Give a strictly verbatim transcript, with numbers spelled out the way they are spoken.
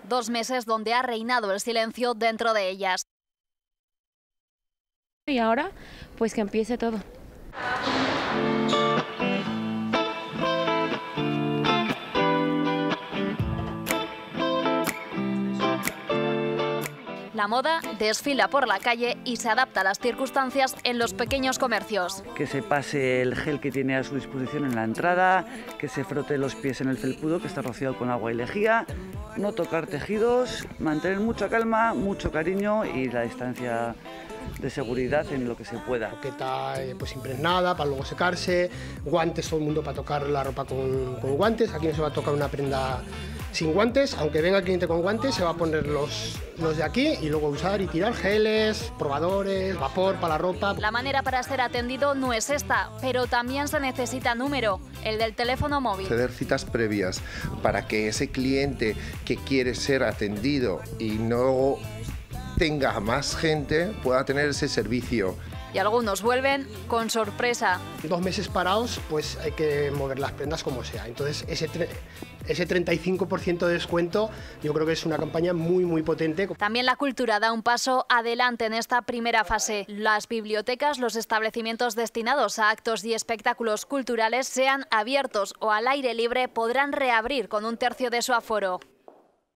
Dos meses donde ha reinado el silencio dentro de ellas. Y ahora, pues que empiece todo. La moda desfila por la calle y se adapta a las circunstancias en los pequeños comercios. Que se pase el gel que tiene a su disposición en la entrada, que se frote los pies en el felpudo que está rociado con agua y lejía, no tocar tejidos, mantener mucha calma, mucho cariño y la distancia de seguridad en lo que se pueda. Roqueta pues impregnada para luego secarse, guantes, todo el mundo para tocar la ropa con, con guantes. Aquí no se va a tocar una prenda sin guantes, aunque venga el cliente con guantes, se va a poner los, los de aquí y luego usar y tirar geles, probadores, vapor para la ropa. La manera para ser atendido no es esta, pero también se necesita número, el del teléfono móvil. Ceder citas previas para que ese cliente que quiere ser atendido y no tenga más gente pueda tener ese servicio. Y algunos vuelven con sorpresa. Dos meses parados, pues hay que mover las prendas como sea. Entonces ese, ese treinta y cinco por ciento de descuento yo creo que es una campaña muy muy potente. También la cultura da un paso adelante en esta primera fase. Las bibliotecas, los establecimientos destinados a actos y espectáculos culturales, sean abiertos o al aire libre, podrán reabrir con un tercio de su aforo.